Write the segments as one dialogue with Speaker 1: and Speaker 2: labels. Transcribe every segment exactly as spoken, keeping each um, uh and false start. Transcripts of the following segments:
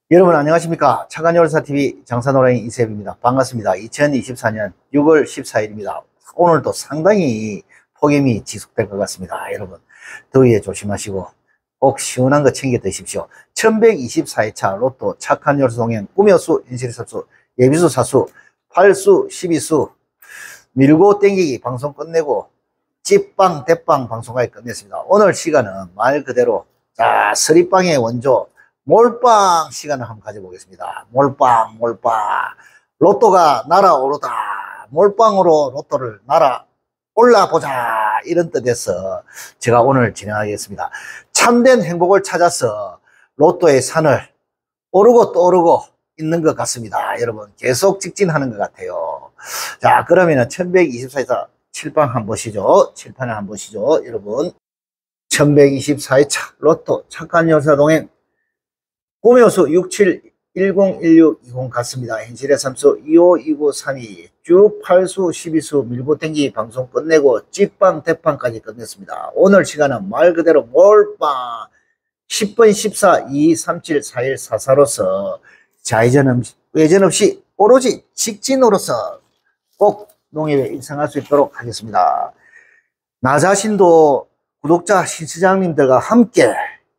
Speaker 1: 여러분 안녕하십니까. 차관열사티비 장사노라인 이세입니다. 반갑습니다. 이천이십사 년 유월 십사일입니다. 오늘도 상당히 폭염이 지속될 것 같습니다. 여러분 더위에 조심하시고 꼭 시원한 거 챙겨 드십시오. 천백이십사 회차 로또 착한 열수 동행 꿈여수 현실섭수 예비수 사수 팔수 십이수 밀고 땡기기 방송 끝내고 찌빵 대빵 방송까지 끝냈습니다. 오늘 시간은 말 그대로 자 서리빵의 원조 몰빵 시간을 한번 가져보겠습니다. 몰빵 몰빵 로또가 날아오르다 몰빵으로 로또를 날아 올라보자 이런 뜻에서 제가 오늘 진행하겠습니다. 참된 행복을 찾아서 로또의 산을 오르고 또 오르고 있는 것 같습니다. 여러분 계속 직진하는 것 같아요. 자 그러면은 천백이십사에서 칠판 한번 보시죠. 칠판을 한번 보시죠. 여러분 천백이십사 회차 로또 착한 여사 동행 꿈여수 육칠일공일육이공 같습니다. 현실의 삼수 이오이구삼이 쭉 팔수 십이수 밀고 땡기 방송 끝내고 찌빵 대빵까지 끝냈습니다. 오늘 시간은 말 그대로 몰빵 십 번 십사 이삼칠 사일 사사로서 좌회전 없이 외전 없이 오로지 직진으로서 꼭 농협에 입성할 수 있도록 하겠습니다. 나 자신도 구독자 신시장님들과 함께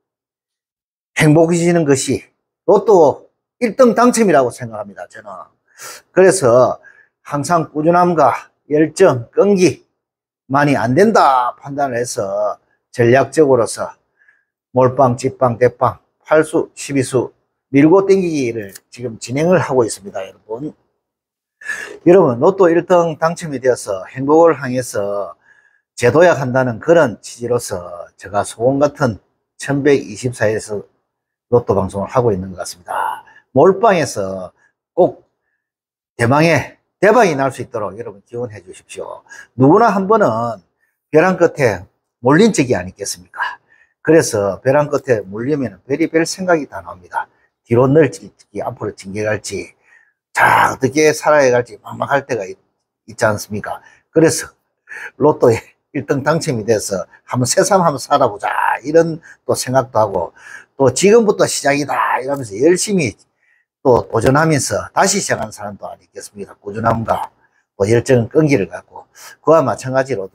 Speaker 1: 행복해지는 것이 로또 일 등 당첨이라고 생각합니다. 저는 그래서 항상 꾸준함과 열정, 끈기만이 안 된다 판단을 해서 전략적으로서 몰빵, 찌빵, 대빵, 팔수, 십이수 밀고 땡기기를 지금 진행을 하고 있습니다. 여러분 여러분 로또 일 등 당첨이 되어서 행복을 향해서 재도약한다는 그런 취지로서 제가 소원 같은 천백이십사에서 로또 방송을 하고 있는 것 같습니다. 몰빵에서 꼭 대망의 대박이 날 수 있도록 여러분 기원해 주십시오. 누구나 한 번은 벼랑 끝에 몰린 적이 아니겠습니까? 그래서 벼랑 끝에 몰리면 별의별 생각이 다 나옵니다. 뒤로 늘지 앞으로 징계갈지 자 어떻게 살아야 갈지 막막할 때가 있, 있지 않습니까? 그래서 로또에 일 등 당첨이 돼서 한번 새삼 한번 살아보자 이런 또 생각도 하고 또 지금부터 시작이다 이러면서 열심히 또 도전하면서 다시 시작하는 사람도 아니겠습니까? 꾸준함과 또 열정 끈기를 갖고 그와 마찬가지로도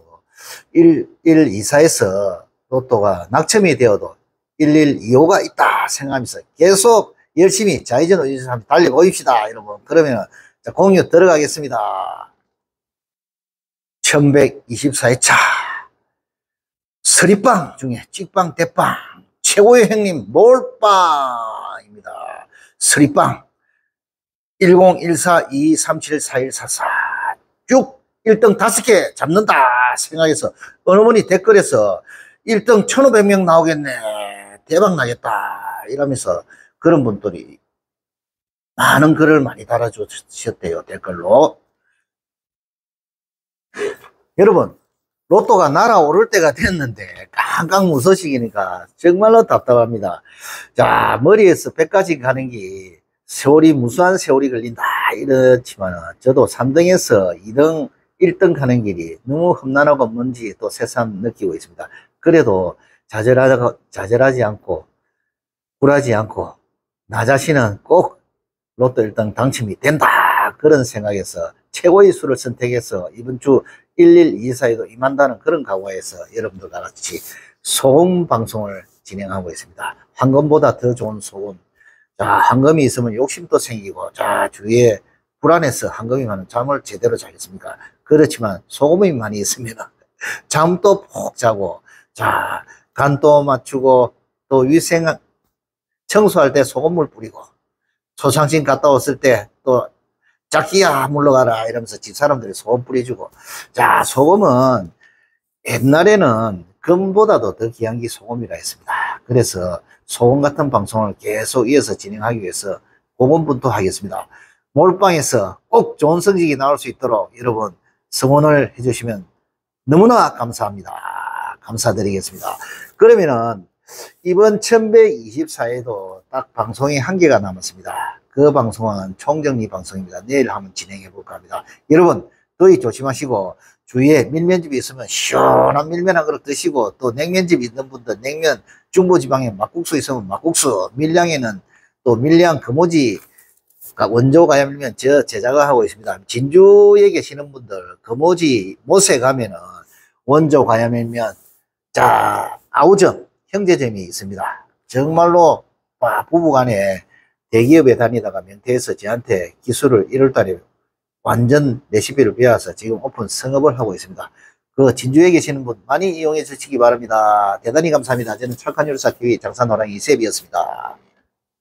Speaker 1: 일일이사에서 로또가 낙첨이 되어도 일일이오가 있다 생각하면서 계속 열심히 좌회전 우회전 한번 달려보입시다 여러분. 그러면 자, 공유 들어가겠습니다. 천백이십사 회차 서리빵 중에 찌빵 대빵 최고의 형님 몰빵입니다. 서리빵 일공일사 이삼칠 사일 사사 쭉 일 등 다섯 개 잡는다 생각해서 어느 분이 댓글에서 일 등 천오백 명 나오겠네 대박 나겠다 이러면서 그런 분들이 많은 글을 많이 달아주셨대요. 댓글로. 여러분 로또가 날아오를 때가 됐는데 깡깡 무서시기니까 정말로 답답합니다. 자 머리에서 백까지 가는 게 세월이 무수한 세월이 걸린다 이렇지만 저도 삼 등에서 이 등 일 등 가는 길이 너무 험난하고 뭔지 또 새삼 느끼고 있습니다. 그래도 좌절하지, 좌절하지 않고 굴하지 않고 나 자신은 꼭 로또 일 등 당첨이 된다 그런 생각에서 최고의 수를 선택해서 이번 주 일일이사에도 임한다는 그런 각오에서 여러분들과 같이 소금 방송을 진행하고 있습니다. 황금보다 더 좋은 소금. 자, 황금이 있으면 욕심도 생기고, 자, 주위에 불안해서 황금이 많은 잠을 제대로 자겠습니까? 그렇지만 소금이 많이 있으면 잠도 푹 자고, 자, 간도 맞추고, 또 위생 청소할 때 소금물 뿌리고, 소상신 갔다 왔을 때 또 자기야 물러가라 이러면서 집사람들이 소금 뿌려주고 자 소금은 옛날에는 금보다도 더 귀한 게 소금이라 했습니다. 그래서 소금 같은 방송을 계속 이어서 진행하기 위해서 고군분투하겠습니다. 몰빵에서 꼭 좋은 성적이 나올 수 있도록 여러분 성원을 해주시면 너무나 감사합니다. 감사드리겠습니다. 그러면은 이번 천백이십사에도 딱 방송이 한 개가 남았습니다. 그 방송은 총정리 방송입니다. 내일 한번 진행해 볼까 합니다. 여러분 더위 조심하시고 주위에 밀면집이 있으면 시원한 밀면 한 그릇 드시고 또 냉면집 있는 분들 냉면 중부지방에 막국수 있으면 막국수 밀양에는 또 밀양 금오지 원조 가야밀면 저 제작을 하고 있습니다. 진주에 계시는 분들 금오지 못에 가면은 원조 가야밀면 자 아우점 형제점이 있습니다. 정말로 와, 부부간에 대기업에 다니다가 명태에서 저한테 기술을 일월 달에 완전 레시피를 배워서 지금 오픈 성업을 하고 있습니다. 그 진주에 계시는 분 많이 이용해 주시기 바랍니다. 대단히 감사합니다. 저는 철칸유리사 티비 장산호랑이 세비였습니다.